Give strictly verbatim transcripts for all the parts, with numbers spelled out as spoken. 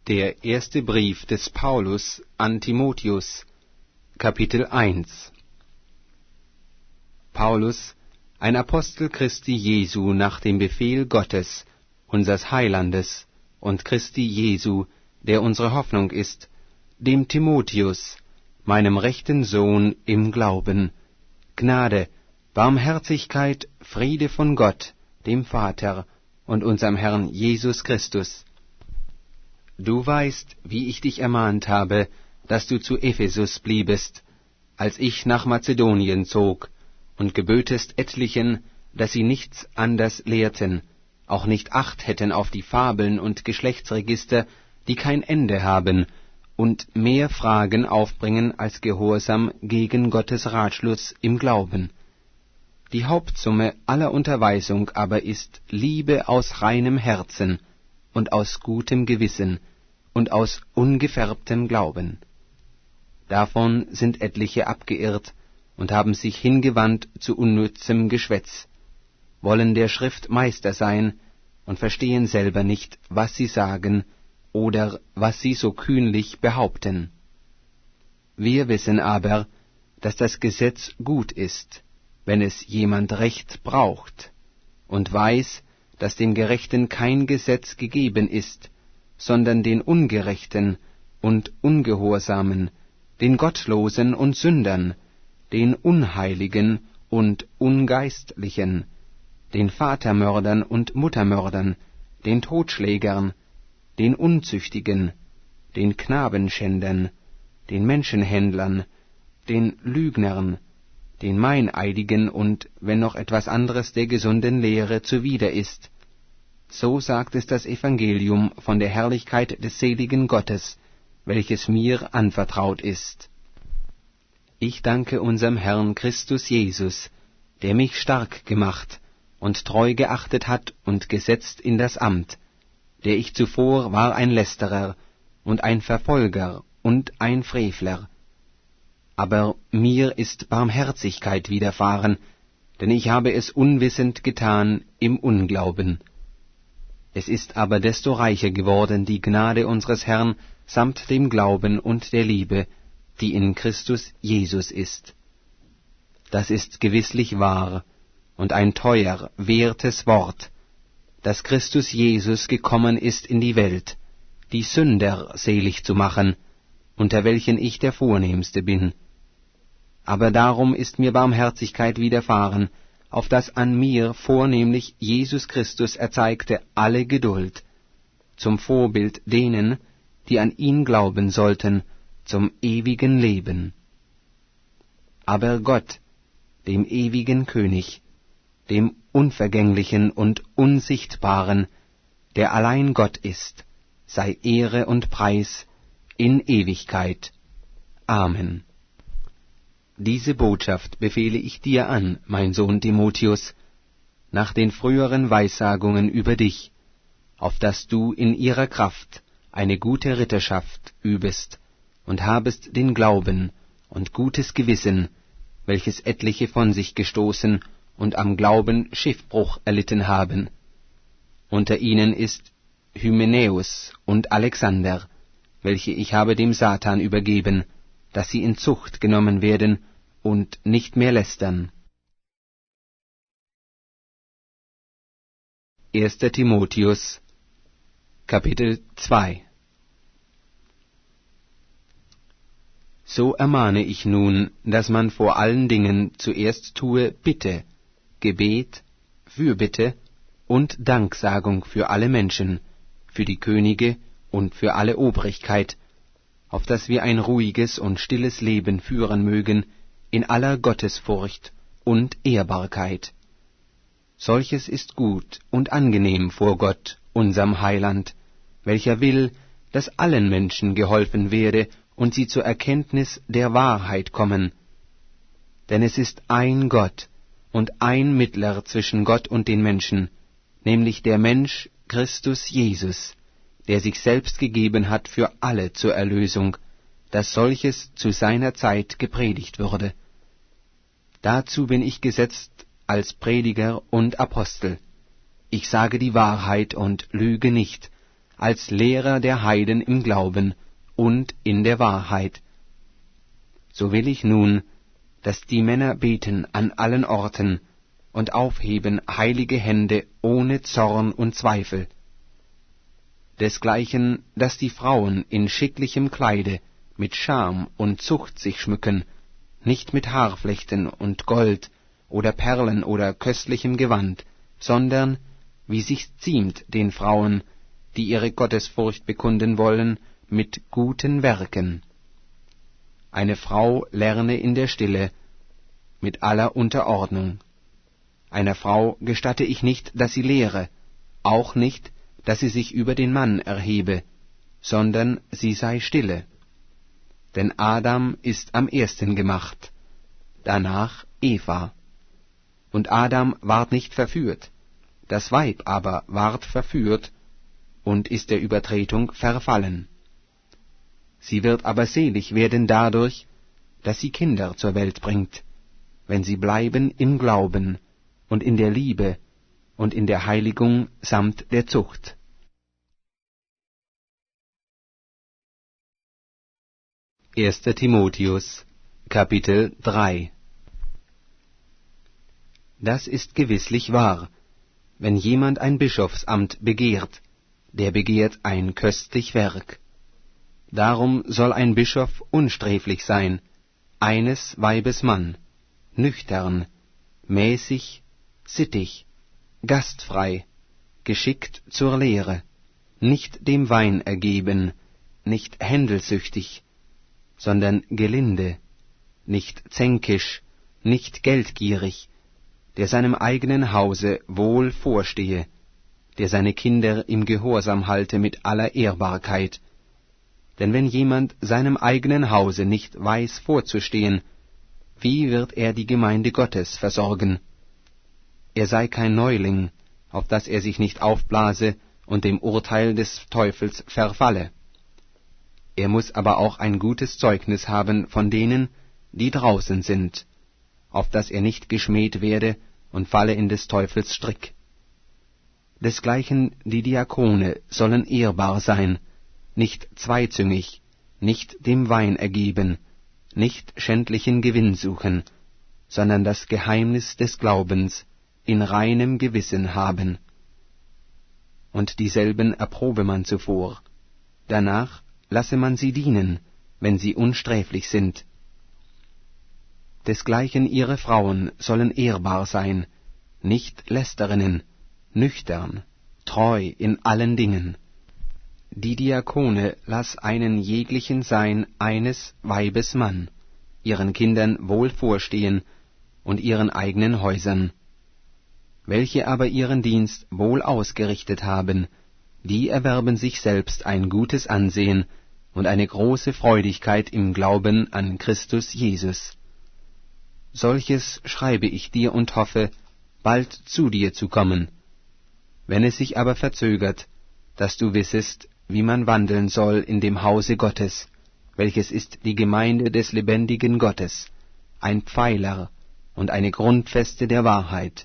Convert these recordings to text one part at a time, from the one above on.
Der erste Brief des Paulus an Timotheus, Kapitel eins. Paulus, ein Apostel Christi Jesu nach dem Befehl Gottes, unsers Heilandes, und Christi Jesu, der unsere Hoffnung ist, dem Timotheus, meinem rechten Sohn im Glauben, Gnade, Barmherzigkeit, Friede von Gott, dem Vater und unserem Herrn Jesus Christus. Du weißt, wie ich dich ermahnt habe, dass du zu Ephesus bliebest, als ich nach Mazedonien zog, und gebötest etlichen, dass sie nichts anders lehrten, auch nicht Acht hätten auf die Fabeln und Geschlechtsregister, die kein Ende haben, und mehr Fragen aufbringen als Gehorsam gegen Gottes Ratschluss im Glauben. Die Hauptsumme aller Unterweisung aber ist Liebe aus reinem Herzen und aus gutem Gewissen und aus ungefärbtem Glauben. Davon sind etliche abgeirrt und haben sich hingewandt zu unnützem Geschwätz, wollen der Schrift Meister sein und verstehen selber nicht, was sie sagen oder was sie so kühnlich behaupten. Wir wissen aber, dass das Gesetz gut ist, wenn es jemand Recht braucht, und weiß, dass dem Gerechten kein Gesetz gegeben ist, sondern den Ungerechten und Ungehorsamen, den Gottlosen und Sündern, den Unheiligen und Ungeistlichen, den Vatermördern und Muttermördern, den Totschlägern, den Unzüchtigen, den Knabenschändern, den Menschenhändlern, den Lügnern, den Meineidigen und, wenn noch etwas anderes der gesunden Lehre zuwider ist. So sagt es das Evangelium von der Herrlichkeit des seligen Gottes, welches mir anvertraut ist. Ich danke unserem Herrn Christus Jesus, der mich stark gemacht und treu geachtet hat und gesetzt in das Amt, der ich zuvor war ein Lästerer und ein Verfolger und ein Frevler. Aber mir ist Barmherzigkeit widerfahren, denn ich habe es unwissend getan im Unglauben. Es ist aber desto reicher geworden die Gnade unseres Herrn samt dem Glauben und der Liebe, die in Christus Jesus ist. Das ist gewisslich wahr und ein teuer, wertes Wort, dass Christus Jesus gekommen ist in die Welt, die Sünder selig zu machen, unter welchen ich der Vornehmste bin. Aber darum ist mir Barmherzigkeit widerfahren, auf das an mir vornehmlich Jesus Christus erzeigte alle Geduld, zum Vorbild denen, die an ihn glauben sollten, zum ewigen Leben. Aber Gott, dem ewigen König, dem Unvergänglichen und Unsichtbaren, der allein Gott ist, sei Ehre und Preis in Ewigkeit. Amen. Diese Botschaft befehle ich dir an, mein Sohn Timotheus, nach den früheren Weissagungen über dich, auf dass du in ihrer Kraft eine gute Ritterschaft übest und habest den Glauben und gutes Gewissen, welches etliche von sich gestoßen und am Glauben Schiffbruch erlitten haben. Unter ihnen ist Hymenäus und Alexander, welche ich habe dem Satan übergeben, dass sie in Zucht genommen werden und nicht mehr lästern. erster Timotheus, Kapitel zwei. So ermahne ich nun, dass man vor allen Dingen zuerst tue Bitte, Gebet, Fürbitte und Danksagung für alle Menschen, für die Könige und für alle Obrigkeit, auf dass wir ein ruhiges und stilles Leben führen mögen, in aller Gottesfurcht und Ehrbarkeit. Solches ist gut und angenehm vor Gott, unserm Heiland, welcher will, dass allen Menschen geholfen werde und sie zur Erkenntnis der Wahrheit kommen. Denn es ist ein Gott und ein Mittler zwischen Gott und den Menschen, nämlich der Mensch Christus Jesus, der sich selbst gegeben hat für alle zur Erlösung, dass solches zu seiner Zeit gepredigt würde. Dazu bin ich gesetzt als Prediger und Apostel. Ich sage die Wahrheit und lüge nicht, als Lehrer der Heiden im Glauben und in der Wahrheit. So will ich nun, dass die Männer beten an allen Orten und aufheben heilige Hände ohne Zorn und Zweifel. Desgleichen, dass die Frauen in schicklichem Kleide mit Scham und Zucht sich schmücken, nicht mit Haarflechten und Gold oder Perlen oder köstlichem Gewand, sondern, wie sich's ziemt den Frauen, die ihre Gottesfurcht bekunden wollen, mit guten Werken. Eine Frau lerne in der Stille, mit aller Unterordnung. Einer Frau gestatte ich nicht, dass sie lehre, auch nicht, dass sie sich über den Mann erhebe, sondern sie sei stille. Denn Adam ist am ersten gemacht, danach Eva. Und Adam ward nicht verführt, das Weib aber ward verführt und ist der Übertretung verfallen. Sie wird aber selig werden dadurch, dass sie Kinder zur Welt bringt, wenn sie bleiben im Glauben und in der Liebe und in der Heiligung samt der Zucht. erster Timotheus, Kapitel drei. Das ist gewisslich wahr, wenn jemand ein Bischofsamt begehrt, der begehrt ein köstlich Werk. Darum soll ein Bischof unsträflich sein, eines Weibes Mann, nüchtern, mäßig, sittig, gastfrei, geschickt zur Lehre, nicht dem Wein ergeben, nicht händelsüchtig, sondern gelinde, nicht zänkisch, nicht geldgierig, der seinem eigenen Hause wohl vorstehe, der seine Kinder im Gehorsam halte mit aller Ehrbarkeit. Denn wenn jemand seinem eigenen Hause nicht weiß vorzustehen, wie wird er die Gemeinde Gottes versorgen? Er sei kein Neuling, auf dass er sich nicht aufblase und dem Urteil des Teufels verfalle. Er muß aber auch ein gutes Zeugnis haben von denen, die draußen sind, auf dass er nicht geschmäht werde und falle in des Teufels Strick. Desgleichen die Diakone sollen ehrbar sein, nicht zweizüngig, nicht dem Wein ergeben, nicht schändlichen Gewinn suchen, sondern das Geheimnis des Glaubens in reinem Gewissen haben. Und dieselben erprobe man zuvor, danach lasse man sie dienen, wenn sie unsträflich sind. Desgleichen ihre Frauen sollen ehrbar sein, nicht Lästerinnen, nüchtern, treu in allen Dingen. Die Diakone lass einen jeglichen sein eines Weibes Mann, ihren Kindern wohl vorstehen und ihren eigenen Häusern. Welche aber ihren Dienst wohl ausgerichtet haben, die erwerben sich selbst ein gutes Ansehen und eine große Freudigkeit im Glauben an Christus Jesus. Solches schreibe ich dir und hoffe, bald zu dir zu kommen. Wenn es sich aber verzögert, dass du wissest, wie man wandeln soll in dem Hause Gottes, welches ist die Gemeinde des lebendigen Gottes, ein Pfeiler und eine Grundfeste der Wahrheit.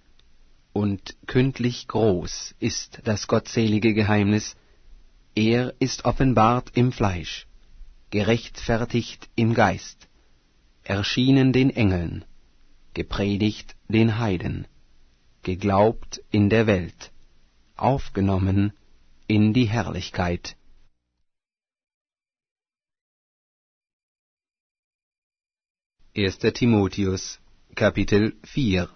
Und kündlich groß ist das gottselige Geheimnis, er ist offenbart im Fleisch, gerechtfertigt im Geist, erschienen den Engeln, gepredigt den Heiden, geglaubt in der Welt, aufgenommen in die Herrlichkeit. erster Timotheus, Kapitel vier.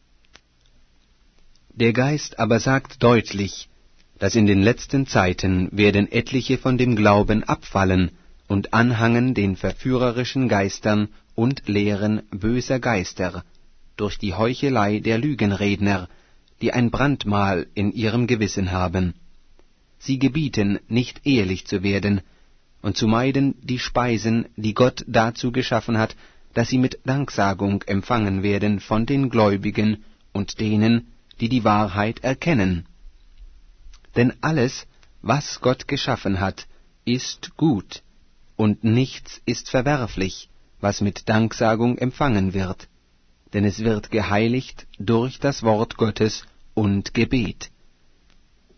Der Geist aber sagt deutlich, dass in den letzten Zeiten werden etliche von dem Glauben abfallen und anhangen den verführerischen Geistern und Lehren böser Geister, durch die Heuchelei der Lügenredner, die ein Brandmal in ihrem Gewissen haben. Sie gebieten, nicht ehelich zu werden, und zu meiden die Speisen, die Gott dazu geschaffen hat, dass sie mit Danksagung empfangen werden von den Gläubigen und denen, die die Wahrheit erkennen. Denn alles, was Gott geschaffen hat, ist gut, und nichts ist verwerflich, was mit Danksagung empfangen wird, denn es wird geheiligt durch das Wort Gottes und Gebet.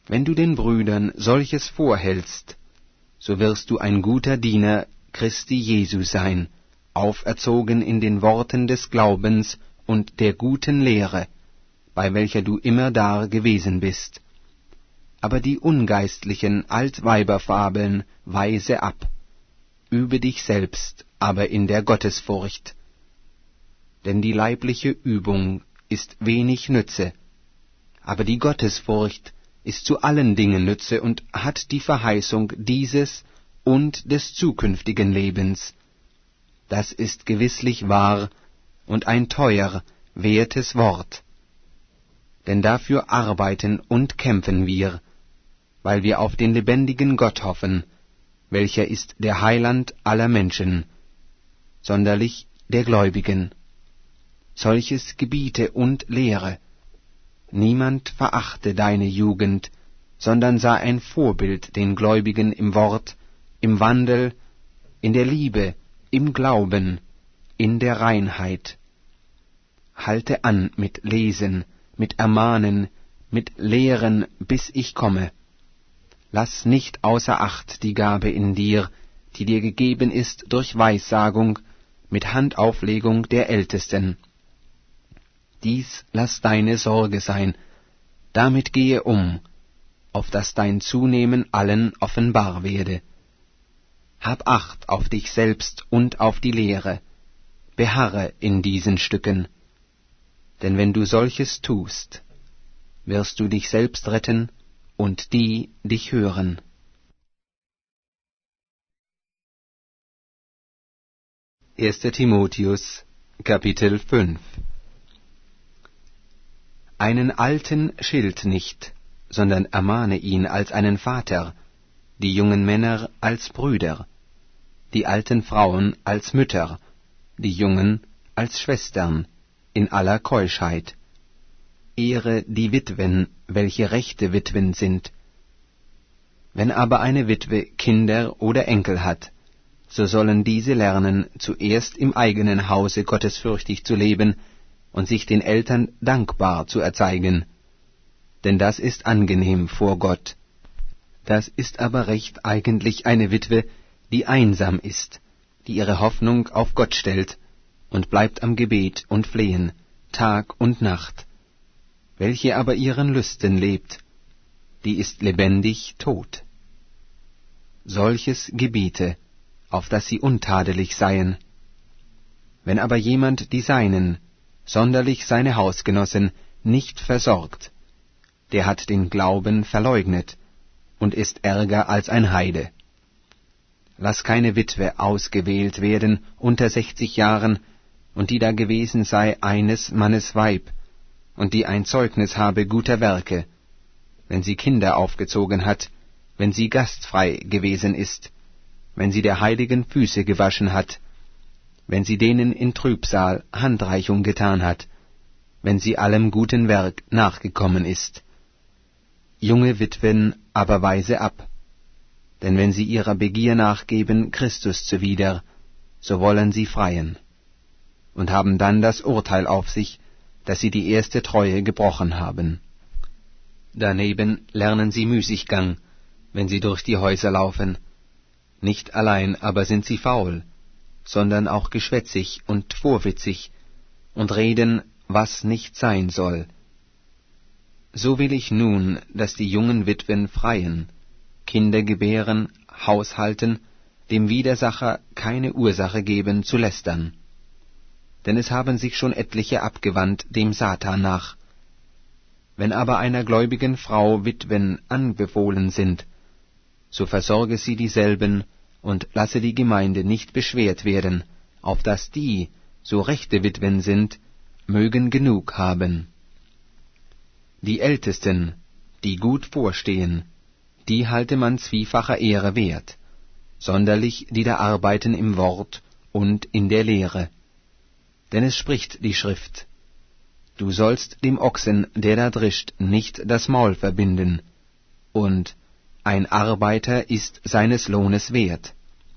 Wenn du den Brüdern solches vorhältst, so wirst du ein guter Diener Christi Jesu sein, auferzogen in den Worten des Glaubens und der guten Lehre, bei welcher du immerdar gewesen bist. Aber die ungeistlichen Altweiberfabeln weise ab, übe dich selbst aber in der Gottesfurcht. Denn die leibliche Übung ist wenig Nütze, aber die Gottesfurcht ist zu allen Dingen Nütze und hat die Verheißung dieses und des zukünftigen Lebens. Das ist gewisslich wahr und ein teuer, wertes Wort. Denn dafür arbeiten und kämpfen wir, weil wir auf den lebendigen Gott hoffen, welcher ist der Heiland aller Menschen, sonderlich der Gläubigen. Solches gebiete und lehre. Niemand verachte deine Jugend, sondern sei ein Vorbild den Gläubigen im Wort, im Wandel, in der Liebe, im Glauben, in der Reinheit. Halte an mit Lesen, mit Ermahnen, mit Lehren, bis ich komme. Lass nicht außer Acht die Gabe in dir, die dir gegeben ist durch Weissagung, mit Handauflegung der Ältesten. Dies lass deine Sorge sein, damit gehe um, auf dass dein Zunehmen allen offenbar werde. Hab Acht auf dich selbst und auf die Lehre, beharre in diesen Stücken. Denn wenn du solches tust, wirst du dich selbst retten und die dich hören. erster Timotheus, Kapitel fünf. Einen Alten schilt nicht, sondern ermahne ihn als einen Vater, die jungen Männer als Brüder, die alten Frauen als Mütter, die Jungen als Schwestern, in aller Keuschheit. Ehre die Witwen, welche rechte Witwen sind. Wenn aber eine Witwe Kinder oder Enkel hat, so sollen diese lernen, zuerst im eigenen Hause gottesfürchtig zu leben und sich den Eltern dankbar zu erzeigen. Denn das ist angenehm vor Gott. Das ist aber recht eigentlich eine Witwe, die einsam ist, die ihre Hoffnung auf Gott stellt und bleibt am Gebet und Flehen, Tag und Nacht. Welche aber ihren Lüsten lebt, die ist lebendig tot. Solches gebiete, auf dass sie untadelig seien. Wenn aber jemand die Seinen, sonderlich seine Hausgenossen, nicht versorgt, der hat den Glauben verleugnet und ist ärger als ein Heide. Lass keine Witwe ausgewählt werden unter sechzig Jahren, und die da gewesen sei eines Mannes Weib, und die ein Zeugnis habe guter Werke, wenn sie Kinder aufgezogen hat, wenn sie gastfrei gewesen ist, wenn sie der Heiligen Füße gewaschen hat, wenn sie denen in Trübsal Handreichung getan hat, wenn sie allem guten Werk nachgekommen ist. Junge Witwen aber weise ab, denn wenn sie ihrer Begier nachgeben Christus zuwider, so wollen sie freien, und haben dann das Urteil auf sich, dass sie die erste Treue gebrochen haben. Daneben lernen sie Müßiggang, wenn sie durch die Häuser laufen. Nicht allein aber sind sie faul, sondern auch geschwätzig und vorwitzig und reden, was nicht sein soll. So will ich nun, dass die jungen Witwen freien, Kinder gebären, haushalten, dem Widersacher keine Ursache geben zu lästern. Denn es haben sich schon etliche abgewandt dem Satan nach. Wenn aber einer gläubigen Frau Witwen anbefohlen sind, so versorge sie dieselben und lasse die Gemeinde nicht beschwert werden, auf dass die, so rechte Witwen sind, mögen genug haben. Die Ältesten, die gut vorstehen, die halte man zwiefacher Ehre wert, sonderlich die da arbeiten im Wort und in der Lehre. Denn es spricht die Schrift: Du sollst dem Ochsen, der da drischt, nicht das Maul verbinden, und ein Arbeiter ist seines Lohnes wert.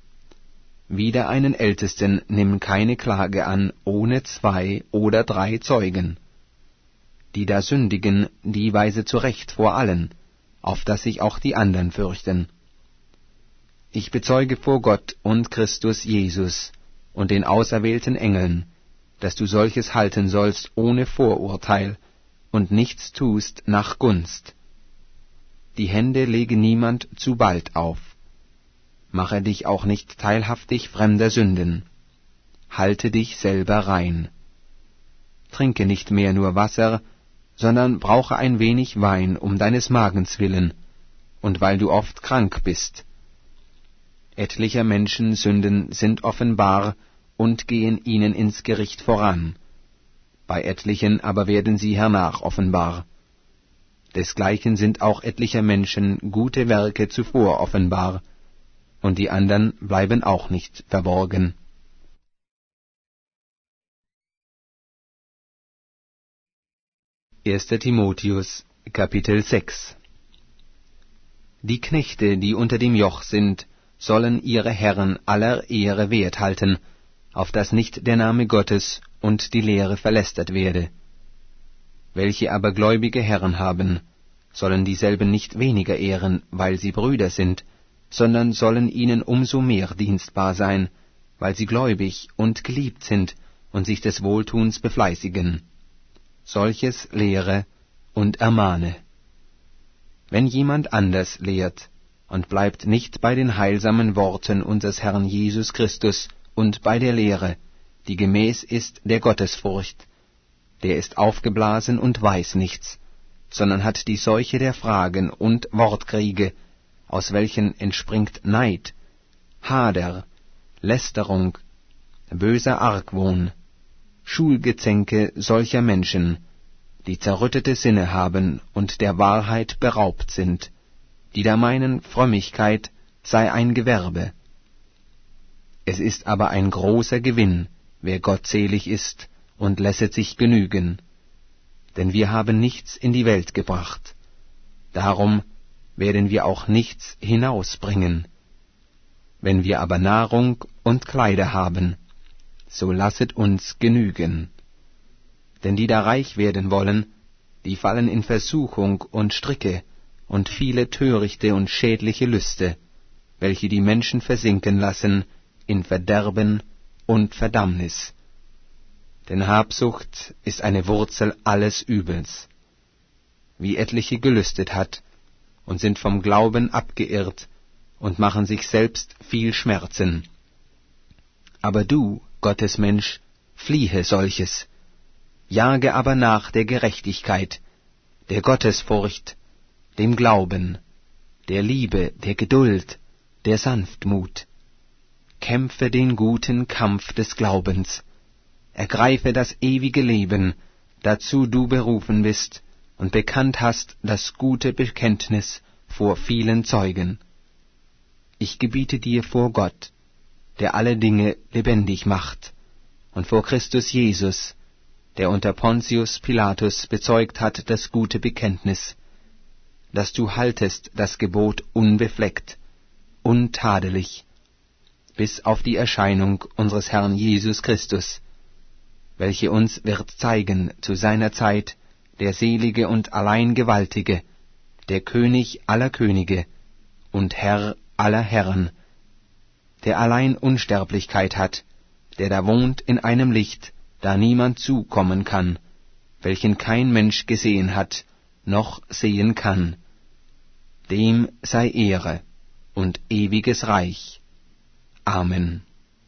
Wider einen Ältesten nimm keine Klage an ohne zwei oder drei Zeugen. Die da sündigen, die weise zurecht vor allen, auf dass sich auch die andern fürchten. Ich bezeuge vor Gott und Christus Jesus und den auserwählten Engeln, dass du solches halten sollst ohne Vorurteil und nichts tust nach Gunst. Die Hände lege niemand zu bald auf. Mache dich auch nicht teilhaftig fremder Sünden. Halte dich selber rein. Trinke nicht mehr nur Wasser, sondern brauche ein wenig Wein um deines Magens willen, und weil du oft krank bist. Etlicher Menschen Sünden sind offenbar und gehen ihnen ins Gericht voran. Bei etlichen aber werden sie hernach offenbar. Desgleichen sind auch etlicher Menschen gute Werke zuvor offenbar, und die andern bleiben auch nicht verborgen. erster Timotheus, Kapitel sechs. Die Knechte, die unter dem Joch sind, sollen ihre Herren aller Ehre wert halten, auf dass nicht der Name Gottes und die Lehre verlästert werde. Welche aber gläubige Herren haben, sollen dieselben nicht weniger ehren, weil sie Brüder sind, sondern sollen ihnen umso mehr dienstbar sein, weil sie gläubig und geliebt sind und sich des Wohltuns befleißigen. Solches lehre und ermahne. Wenn jemand anders lehrt und bleibt nicht bei den heilsamen Worten unseres Herrn Jesus Christus und bei der Lehre, die gemäß ist der Gottesfurcht, der ist aufgeblasen und weiß nichts, sondern hat die Seuche der Fragen und Wortkriege, aus welchen entspringt Neid, Hader, Lästerung, böser Argwohn, Schulgezänke solcher Menschen, die zerrüttete Sinne haben und der Wahrheit beraubt sind, die da meinen, Frömmigkeit sei ein Gewerbe. Es ist aber ein großer Gewinn, wer gottselig ist und lässet sich genügen, denn wir haben nichts in die Welt gebracht, darum werden wir auch nichts hinausbringen. Wenn wir aber Nahrung und Kleider haben, so lasset uns genügen. Denn die da reich werden wollen, die fallen in Versuchung und Stricke und viele törichte und schädliche Lüste, welche die Menschen versinken lassen in Verderben und Verdammnis. Denn Habsucht ist eine Wurzel alles Übels. Wie etliche gelüstet hat und sind vom Glauben abgeirrt und machen sich selbst viel Schmerzen. Aber du, Gottes Mensch, fliehe solches, jage aber nach der Gerechtigkeit, der Gottesfurcht, dem Glauben, der Liebe, der Geduld, der Sanftmut. Kämpfe den guten Kampf des Glaubens, ergreife das ewige Leben, dazu du berufen bist und bekannt hast das gute Bekenntnis vor vielen Zeugen. Ich gebiete dir vor Gott, der alle Dinge lebendig macht, und vor Christus Jesus, der unter Pontius Pilatus bezeugt hat das gute Bekenntnis, dass du haltest das Gebot unbefleckt, untadelig, bis auf die Erscheinung unseres Herrn Jesus Christus, welche uns wird zeigen zu seiner Zeit der selige und allein Gewaltige, der König aller Könige und Herr aller Herren, der allein Unsterblichkeit hat, der da wohnt in einem Licht, da niemand zukommen kann, welchen kein Mensch gesehen hat, noch sehen kann. Dem sei Ehre und ewiges Reich. Amen.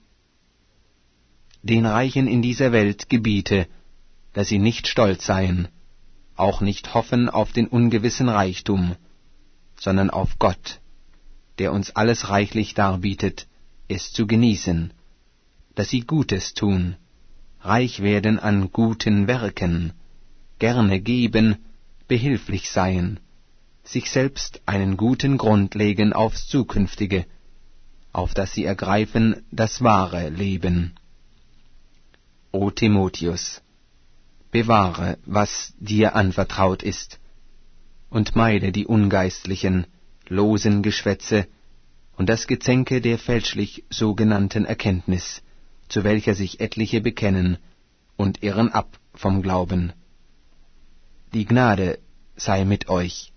Den Reichen in dieser Welt gebiete, dass sie nicht stolz seien, auch nicht hoffen auf den ungewissen Reichtum, sondern auf Gott, der uns alles reichlich darbietet, es zu genießen, dass sie Gutes tun, reich werden an guten Werken, gerne geben, behilflich seien, sich selbst einen guten Grund legen aufs Zukünftige, auf dass sie ergreifen das wahre Leben. O Timotheus, bewahre, was dir anvertraut ist, und meide die ungeistlichen, losen Geschwätze und das Gezänke der fälschlich sogenannten Erkenntnis, zu welcher sich etliche bekennen und irren ab vom Glauben. Die Gnade sei mit euch.